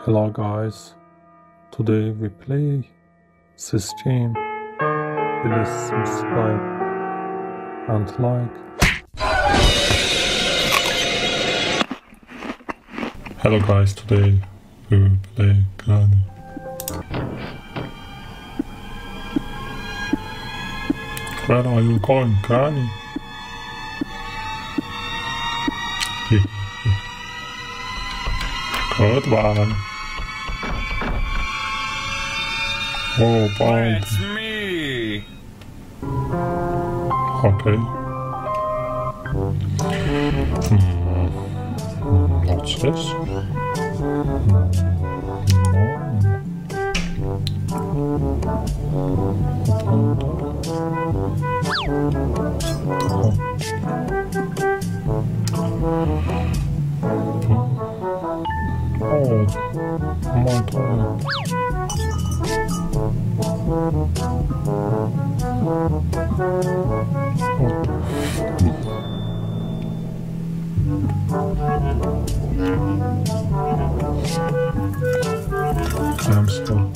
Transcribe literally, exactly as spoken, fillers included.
Hello guys, today we play this game. Please subscribe and like. Hello guys, today we will play Granny. Where are you going, Granny? Goodbye. Oh, bye. It's me. Okay. Hmm. What's this? Oh my god. Hamster.